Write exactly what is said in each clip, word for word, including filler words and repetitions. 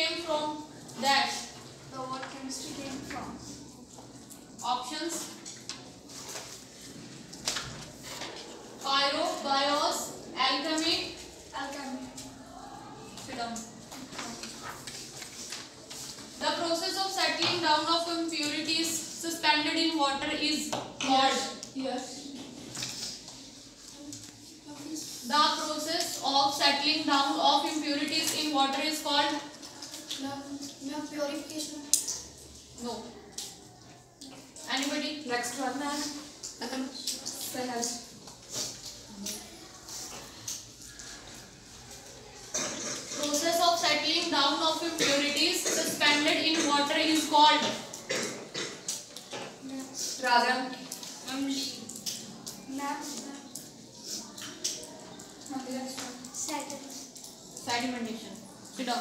came from dash. The word chemistry came from. Options: pyro, bios, alchemy. Alchemy. Sit down. The process of settling down of impurities suspended in water is called. Yes. The process of settling down of impurities in water is called. No, no purification. No. Anybody? Next one, ma'am. Process of settling down of impurities suspended in water is called. Radha. Sedimentation. Sit down.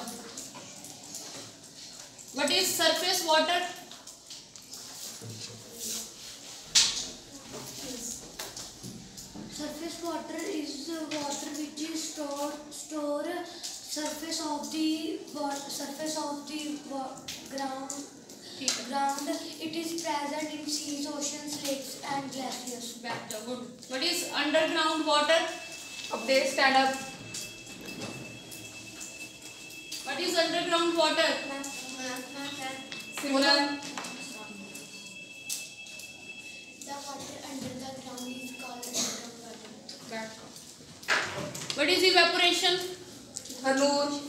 What is surface water? Surface water is the water which is stored store surface of the wa- surface of the wa- ground. Ground. It is present in seas, oceans, lakes, and glaciers. Better. Good. What is underground water? Update, stand up. What is underground water? Simran. The water under the ground is called underground water. Better. What is evaporation? Anuj.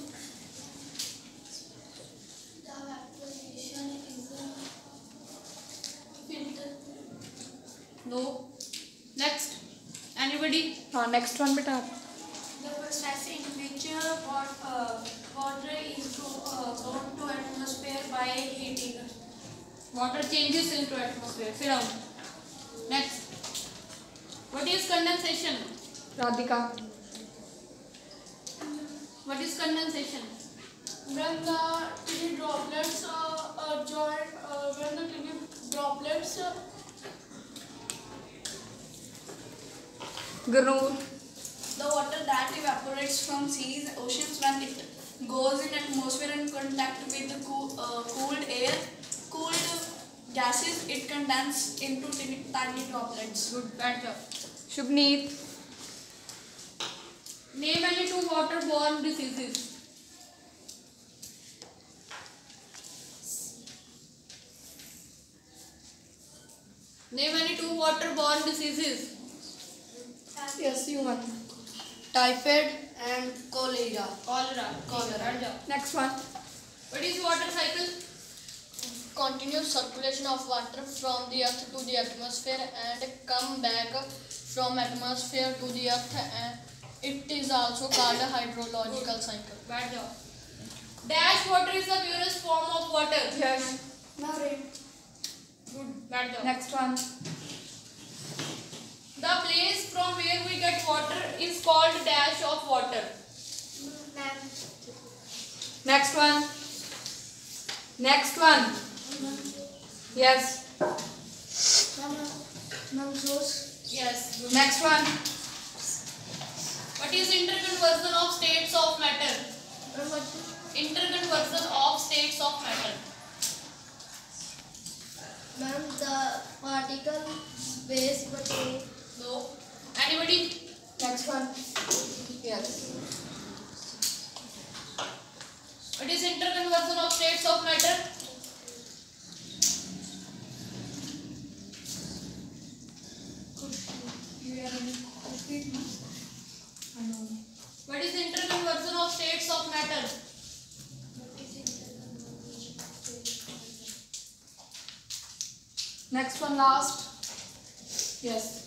The evaporation is a filter. No. Next. Anybody? हाँ next one बेटा. The process in which uh, wat- uh, water is go- uh, brought to atmosphere by heating. Water changes into atmosphere. Sit down. Next. What is condensation? Radhika. What is condensation? When the tiny droplets uh, uh, join, uh, when the tiny droplets uh, Gurnoor. the water that evaporates from seas, oceans, when it goes in atmosphere and contact with the cool, uh, cooled air, cooled gases, it condenses into tiny, tiny droplets. Good. Better. Shubneet. Name any two waterborne diseases. Name any two waterborne diseases. Yes, you won. Typhoid and cholera. Cholera. Cholera. Next one. What is water cycle? Continuous circulation of water from the earth to the atmosphere and come back from atmosphere to the earth, and it is also called a hydrological cycle. Bad job. Dash water is the purest form of water. Yes. Now rain. Good. Bad job. Next one. The place from where we get water is called dash of water. Next one. Next one. Yes. Yes. Good. Next one. What is interconversion of states of matter? Interconversion of states of matter. Ma'am, the particle space between. No. Anybody? Next one. Yes. What is interconversion of states of matter? What is interconversion of states of matter? Next one, last. Yes.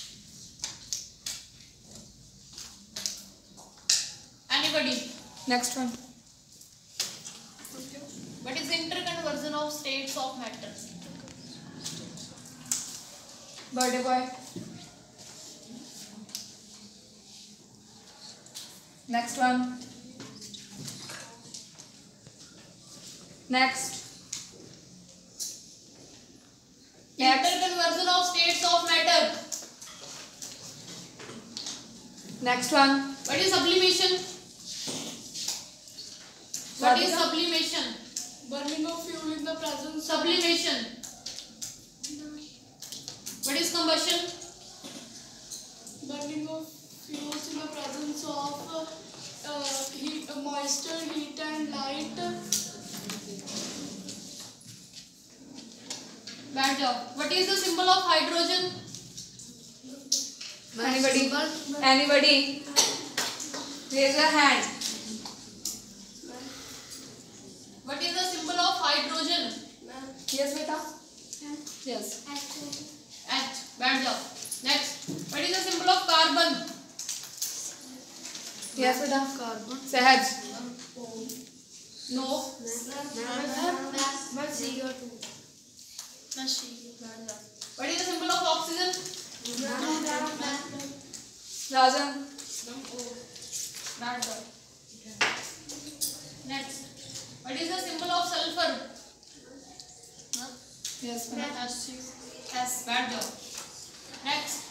Anybody? Next one. What is interconversion of states of matter? Birthday boy. Next one. Next. Next. Interconversion of states of matter. Next one. What is sublimation? What is sublimation? Burning of fuel in the presence. Sublimation. What is combustion? Burning of fuels in the presence of uh, uh, heat, uh, moisture, heat, and light. Bad job. What is the symbol of hydrogen? Anybody? Anybody? Raise your hand. What is the symbol of hydrogen? Yes, beta. Yes. H. Bad job. Next. What is the symbol of carbon? Yes, beta. Carbon. Sahaj. No. What is the symbol of oxygen? Rajan. Bad job. Next. What is the symbol of sulfur? Yes, beta. S. Bad job. Next.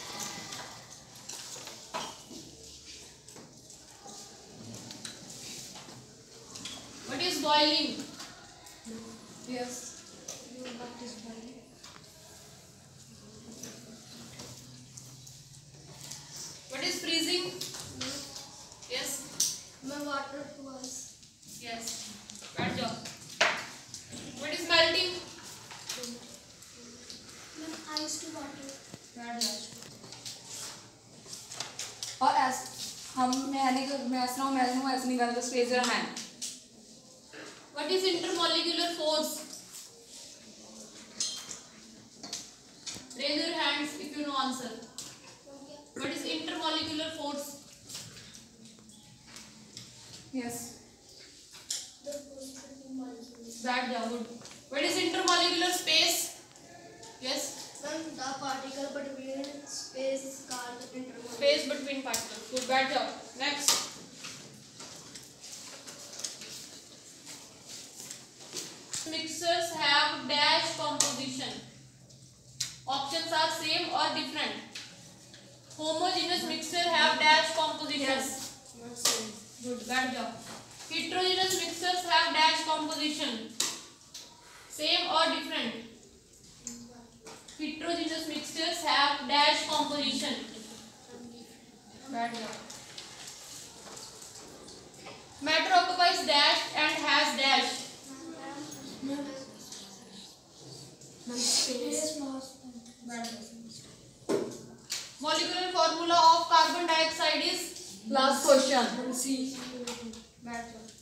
What is boiling? Yes. What is freezing? Yes. My water was Yes. Bad job. What is melting? ice to water. Bad job. और ऐस हम मैं नहीं कर मैं ऐसा हूँ मैं हूँ ऐसा नहीं कर just raise your hand. What is intermolecular force? Raise your hands if you know answer. What is intermolecular force? Yes. Bad job. Good. What is intermolecular space? Yes. The particle between space is called intermolecular. Space between particles. Good. Bad job. Next. Mixtures have dash composition. Options are same or different. Homogeneous mixture have dash composition. Yes. Good. Bad job. Heterogeneous mixtures have dash composition. Same or different. Heterogeneous mixtures have dash composition. Bad job. Matter occupies dash and has dash. Space mass. Bad job. Molecular formula of carbon dioxide is Last question. bad job.